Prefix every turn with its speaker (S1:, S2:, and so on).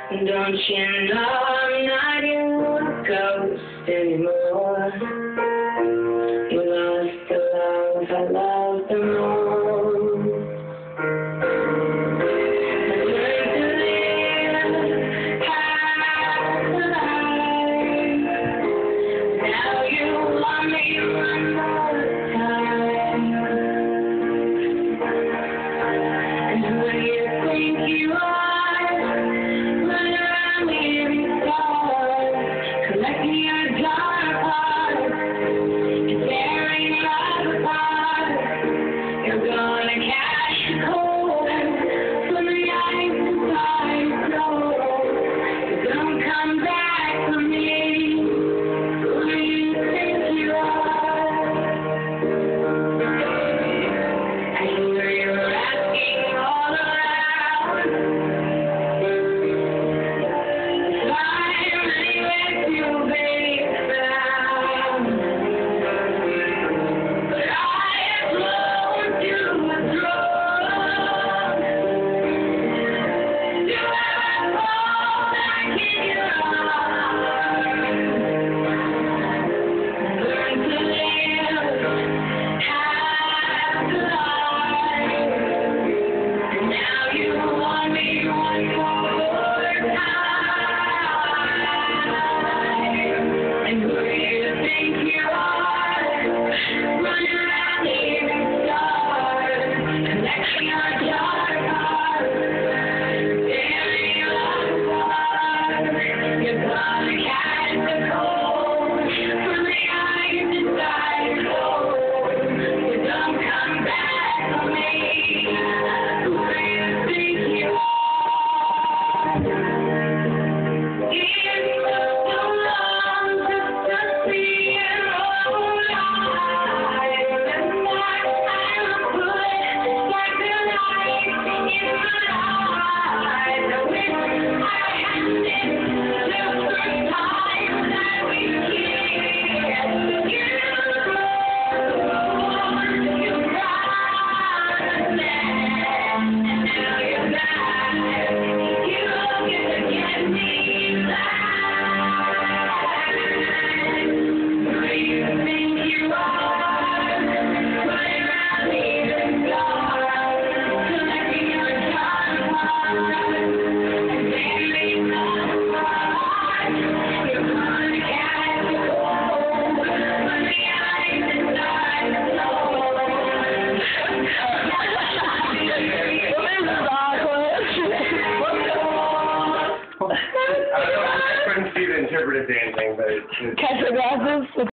S1: Don't you know I'm not your ghost anymore? You lost the love I love the most. I learned to live half the life. Now you want me one more time. And who do you think you are? Collecting your dark heart, you're tearing love apart. You're gonna catch a cold from the ice inside your soul. Don't come back for me. Who do you think you are? I hear you're asking all around.
S2: I couldn't see the interpretive dancing, but it's
S3: Catch your glasses.